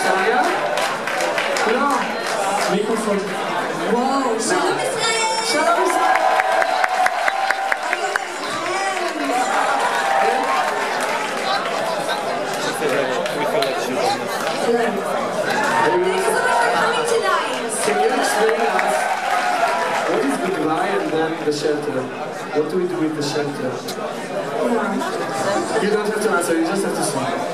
Sonia? No. Microphone. Wow, Shalom Israel! Shalom Israel! Thank you so much for coming tonight. Can you explain us what is the Glai and then the shelter? What do we do with the shelter? You don't have to answer, you just have to sing.